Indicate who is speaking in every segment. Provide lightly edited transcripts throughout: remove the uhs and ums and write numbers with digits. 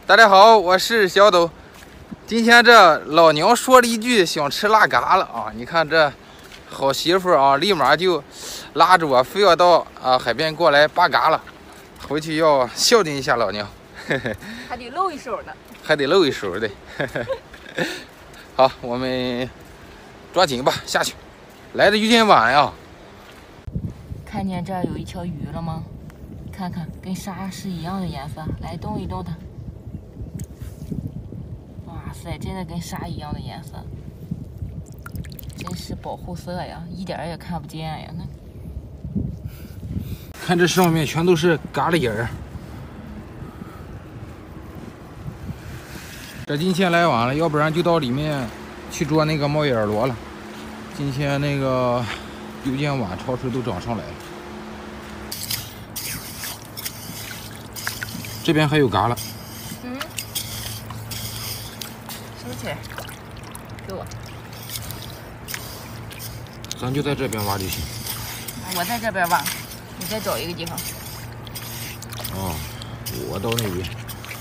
Speaker 1: 大家好，我是小斗。今天这老娘说了一句想吃腊嘎了啊！你看这好媳妇啊，立马就拉着我，非要到海边过来扒嘎了。回去要孝敬一下老娘，
Speaker 2: 还得露一手呢，
Speaker 1: 还得露一手的。好，我们抓紧吧，下去。来的有点晚呀。
Speaker 2: 看见这儿有一条鱼了吗？看看，跟沙是一样的颜色。来动一动它。哇塞，真的跟沙一样的颜色，真是保护色呀，一点也看不见呀。那
Speaker 1: 看这上面全都是嘎喱眼儿。这今天来晚了，要不然就到里面去捉那个猫眼螺了。今天那个有点晚，潮水都涨上来了。这边还有嘎了。
Speaker 2: 收起来，给我。
Speaker 1: 咱就在这边挖就行。
Speaker 2: 我在这边挖，你再找一个地方。
Speaker 1: 哦，我到那边。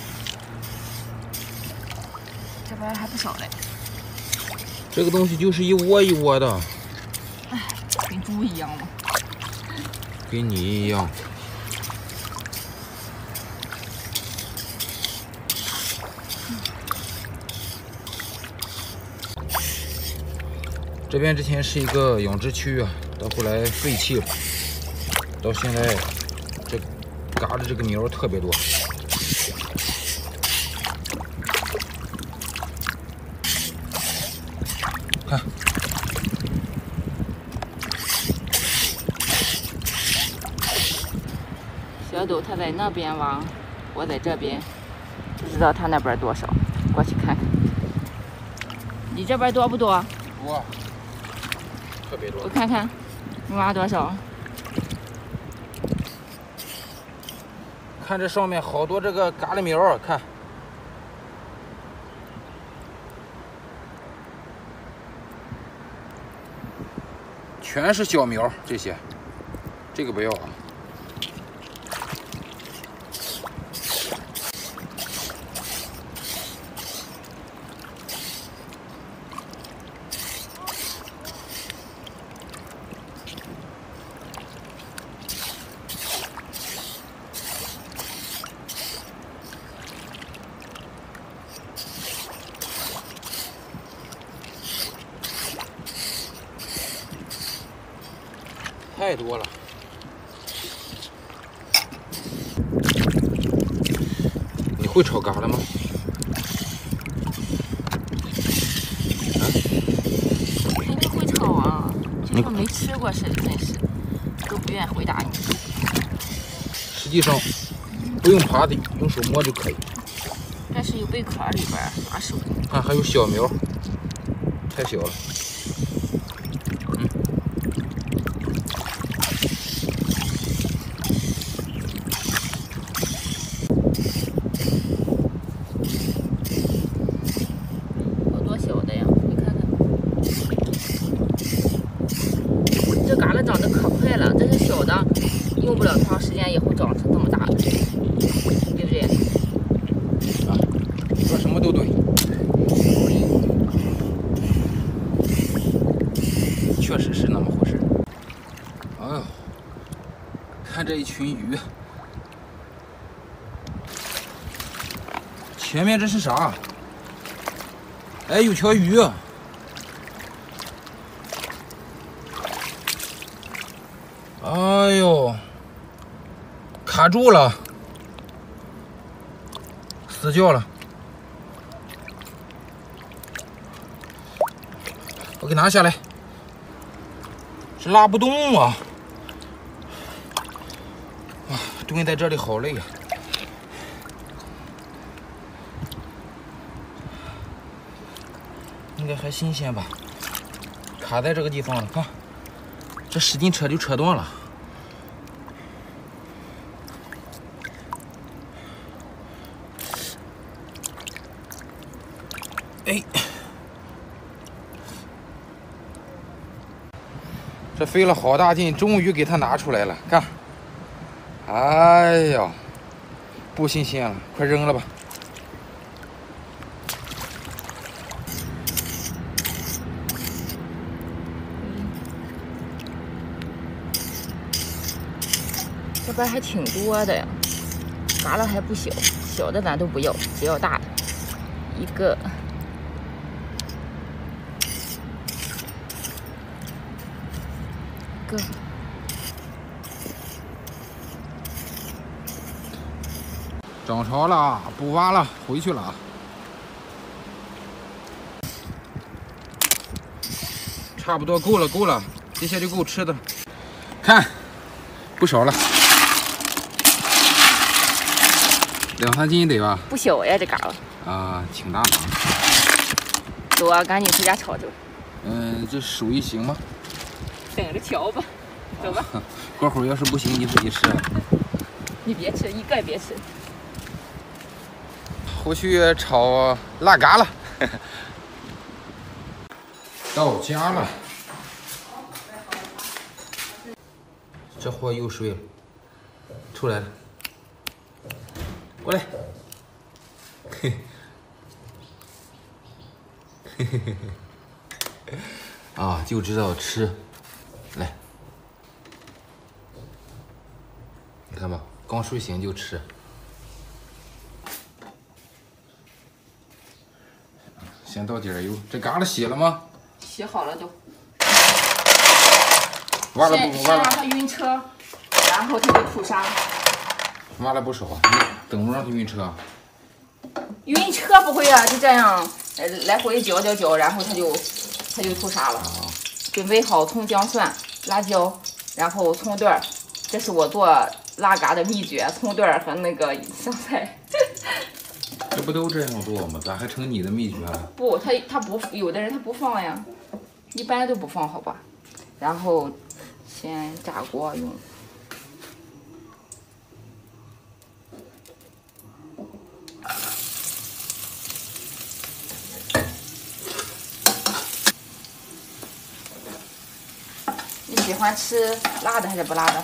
Speaker 2: 这边还不少嘞。
Speaker 1: 这个东西就是一窝一窝的。
Speaker 2: 哎，跟猪一样吗？
Speaker 1: 跟你一样。这边之前是一个养殖区啊，到后来废弃了，到现在这嘎的这个苗特别多。看，
Speaker 2: 小斗他在那边挖，我在这边，不知道他那边多少，过去看看。你这边多不多？
Speaker 1: 多。特别多，
Speaker 2: 我看看，你挖多少？
Speaker 1: 看这上面好多这个嘎喱苗，看，全是小苗，这些，这个不要啊。太多了。你会炒嘎了吗？
Speaker 2: 肯定会炒啊！这个没吃过是真是，都不愿回答你。
Speaker 1: 实际上不用扒底，用手摸就可以。
Speaker 2: 这是有贝壳里边拿手。
Speaker 1: 看还有小苗，太小了。
Speaker 2: 长得可快了，这是小的，用不了长时间以后长成这么大，对不对？
Speaker 1: 啊，说什么都对，确实是那么回事。哎呦，看这一群鱼，前面这是啥？哎，有条鱼。哎呦，卡住了，死掉了。我给拿下来，是拉不动啊！啊，蹲在这里好累啊。应该还新鲜吧？卡在这个地方了，看，这使劲扯就扯断了。哎，这费了好大劲，终于给它拿出来了。看，哎呀，不新鲜了，快扔了吧。
Speaker 2: 边还挺多的呀，嘎了还不小，小的咱都不要，只要大的。一个，
Speaker 1: 涨潮了，不挖了，回去了啊。差不多够了，够了，这些就够吃的。看，不少了，2、3斤得吧？
Speaker 2: 不小呀，这嘎了。
Speaker 1: 啊，挺大的。
Speaker 2: 走啊，赶紧回家炒去。
Speaker 1: 这手艺行吗？
Speaker 2: 等着瞧吧，走吧。
Speaker 1: 过会儿要是不行，你自己吃。
Speaker 2: 你别吃，一个也别吃。
Speaker 1: 回去炒腊嘎了。到家了。这货又睡了，出来了，过来。嘿，嘿嘿嘿嘿。啊，就知道吃。来，你看吧，刚睡醒就吃。先倒点油，这嘎了洗了吗？
Speaker 2: 洗好了都。
Speaker 1: 挖了不？
Speaker 2: 先让它晕车，然后它就吐沙。
Speaker 1: 挖了不少，你等不让它晕车啊？
Speaker 2: 晕车不会啊，就这样，来回搅，然后它就吐沙了。准备好葱姜蒜、辣椒，然后葱段儿，这是我做腊嘎的秘诀，葱段儿和那个香菜。
Speaker 1: 这不都这样做吗？咋还成你的秘诀了？
Speaker 2: 不，他不，有的人他不放呀，一般都不放，好吧？然后先炸锅用。你喜欢吃辣的还是不辣的？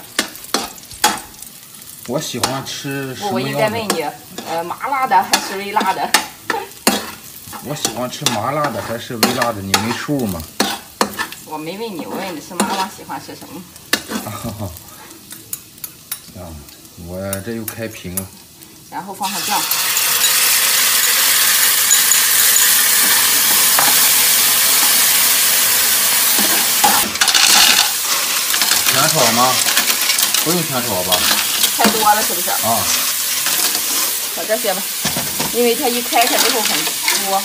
Speaker 1: 我喜欢吃什
Speaker 2: 不，我应
Speaker 1: 么样的？
Speaker 2: 该问你，麻辣的还是微辣的？
Speaker 1: 我喜欢吃麻辣的还是微辣的？你没数吗？
Speaker 2: 我没问你，我问你是妈妈喜欢吃什么？
Speaker 1: 啊，我这又开屏了。
Speaker 2: 然后放上酱。
Speaker 1: 全炒吗？不用全炒吧？
Speaker 2: 太多了是不是？
Speaker 1: 啊。
Speaker 2: 炒这些吧，因为它一开开之后很多。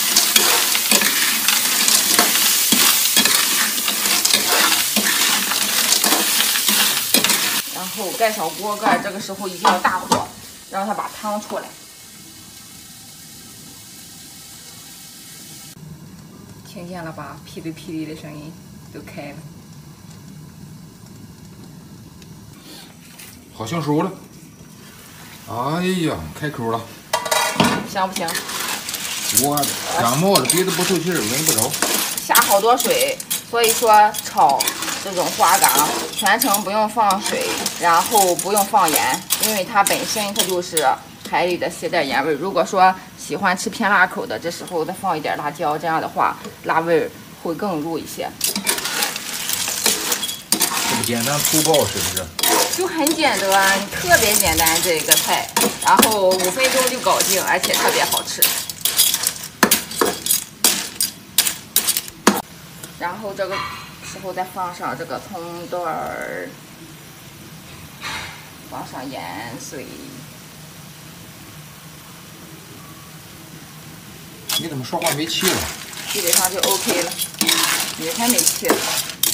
Speaker 2: 然后盖上锅盖，这个时候一定要大火，让它把汤出来。听见了吧？噼里噼里的声音都开了。
Speaker 1: 好像熟了。哎呀，开口了。
Speaker 2: 香不香？
Speaker 1: 我感冒了，鼻子不透气儿，闻不着。
Speaker 2: 下好多水，所以说炒这种花蛤全程不用放水，然后不用放盐，因为它本身它就是海里的携带盐味。如果说喜欢吃偏辣口的，这时候再放一点辣椒，这样的话辣味会更入一些。
Speaker 1: 这不简单粗暴是不是？
Speaker 2: 就很简单，特别简单这个菜，然后5分钟就搞定，而且特别好吃。然后这个时候再放上这个葱段儿，放上盐水。
Speaker 1: 你怎么说话没气了？
Speaker 2: 基本上就 OK 了，你才没气了。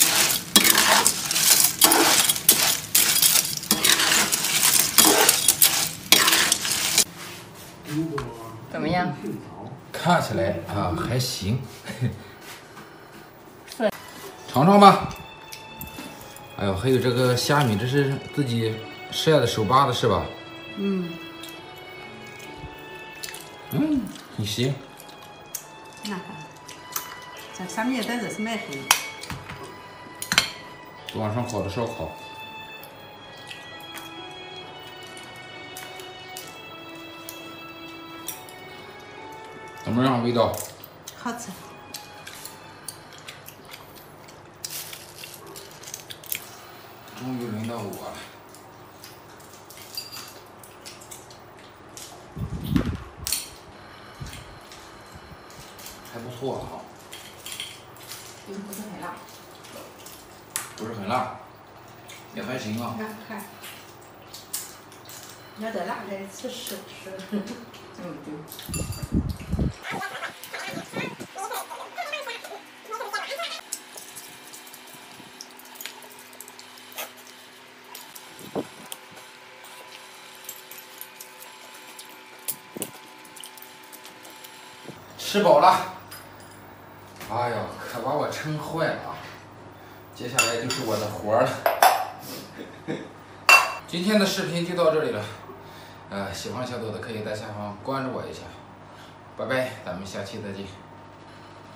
Speaker 2: 怎么样？
Speaker 1: 看起来啊还行。尝尝吧。哎呦，还有这个虾米，这是自己晒的手扒的是吧？
Speaker 3: 嗯，
Speaker 1: 你行。
Speaker 3: 那这上面但是是卖黑。
Speaker 1: 晚上烤的烧烤。怎么样，味道？
Speaker 3: 好吃。
Speaker 1: 终于轮到我了。 还不错啊，
Speaker 2: 就是不是很辣，
Speaker 1: 不是很辣，也还行啊。
Speaker 3: 看，要再辣再吃。
Speaker 2: 对。
Speaker 1: 吃饱了，哎呀，可把我撑坏了啊！接下来就是我的活了。今天的视频就到这里了，喜欢小豆的可以在下方关注我一下，拜拜，咱们下期再见。